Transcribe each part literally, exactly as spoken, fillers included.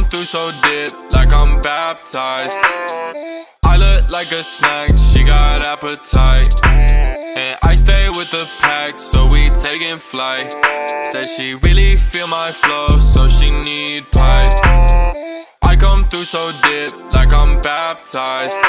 through so dip, like I'm baptized. I look like a snack, she got appetite. And I stay with the pack, so we taking flight. Said she really feel my flow, so she need pipe. I come through so dip, like I'm baptized.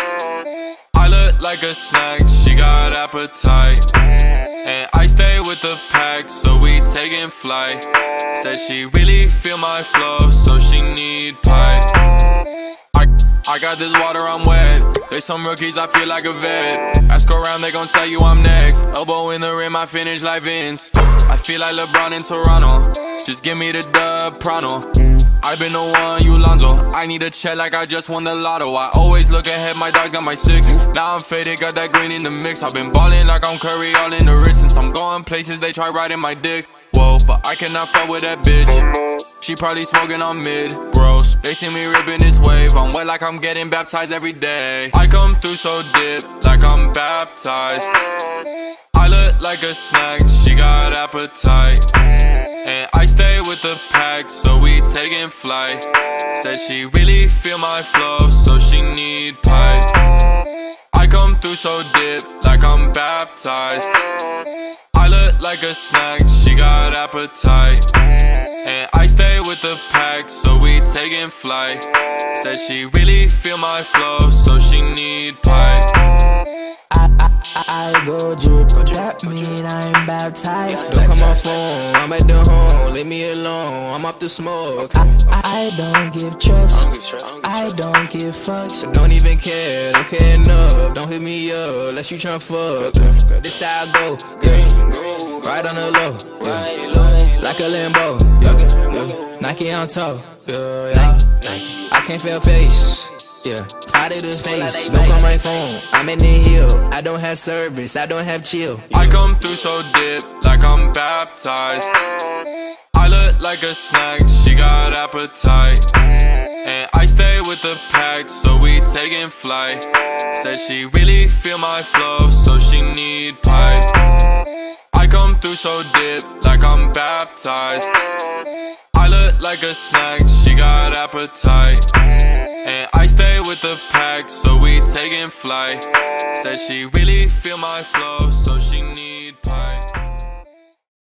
I look like a snack, she got appetite. And I stay with the pack, so we taking flight. Said she really feel my flow, so she need pipe. I, I got this water, I'm wet. There's some rookies, I feel like a vet. Ask around, they gon' tell you I'm next. Elbow in the rim, I finish like Vince. I feel like LeBron in Toronto. Just give me the dub, pronto. I've been the one, you Lonzo. I need a check like I just won the lotto. I always look ahead, my dogs got my six. Now I'm faded, got that green in the mix. I've been ballin' like I'm Curry, all in the wrist. Since I'm going places, they try riding my dick. Whoa, but I cannot fuck with that bitch. She probably smoking on mid, gross. They see me ripping this wave, I'm wet like I'm getting baptized every day. I come through so dip, like I'm baptized. I look like a snack, she got appetite. And I stay with the pack, so we taking flight. Said she really feel my flow, so she need pipe. I come through so dip, like I'm baptized. I look like a snack, she got appetite. And I stay with the pack, so we taking flight. Said she really feel my flow, so she need pipe. I, I, I go drip, that mean I'm baptized. Don't call my phone, I'm at the home, leave me alone, I'm off the smoke. I, I don't give trust, I don't give fucks. Don't even care, don't care enough, don't hit me up, unless you tryna fuck. This how I go, yeah. Right on the low, yeah. Like a Lambo, yeah. Nike on top, yeah, yeah. I can't feel face. Yeah, out of the face, don't call my phone, I'm in the hill. I don't have service, I don't have chill. I come through so dip, like I'm baptized. I look like a snack, she got appetite. And I stay with the pack, so we taking flight. Said she really feel my flow, so she need pipe. I come through so dip, like I'm baptized. I look like a snack, she got appetite. And I stay with the pack, so we taking flight. Said she really feel my flow, so she need